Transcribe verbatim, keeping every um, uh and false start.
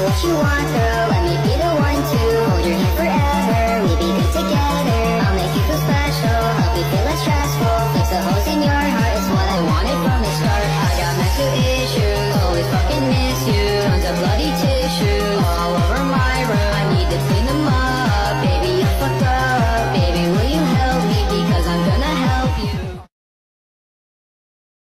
what you want, girl, let me be the one to hold your hand forever, we be good together. I'll make you feel special, help you feel less stressful, fix the holes in your heart, it's what I wanted from the start. I got massive issues, always fucking miss you, tons of bloody tears.